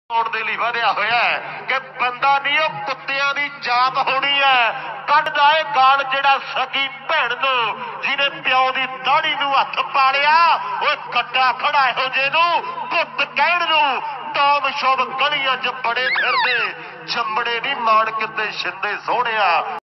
ਹੋਣ ਦੇ ਲਈ ਵਧਿਆ ਹੋਇਆ ਹੈ ਕਿ ਬੰਦਾ ਨਹੀਂ ਉਹ ਕੁੱਤਿਆਂ ਦੀ ਜਾਤ ਹੋਣੀ ਹੈ। ਕੱਢਦਾ ਏ ਗਾਲ ਜਿਹੜਾ ਸਕੀ ਭੈਣ ਨੂੰ ਜਿਹਨੇ ਪਿਓ ਦੀ ਦਾੜੀ ਨੂੰ ਹੱਥ ਪਾ ਲਿਆ। ਓਏ ਕੱਟਾ ਖੜਾ ਇਹੋ ਜਿਹੇ ਨੂੰ ਪੁੱਤ ਕਹਿਣ ਨੂੰ। ਟੌਮ ਸ਼ੋਮ ਗਲੀਆਂ 'ਚ ਬੜੇ ਫਿਰਦੇ ਚੰਬੜੇ ਨਹੀਂ ਮਾਣ ਕਿਤੇ ਛਿੰਦੇ ਸੋਹਣਿਆ।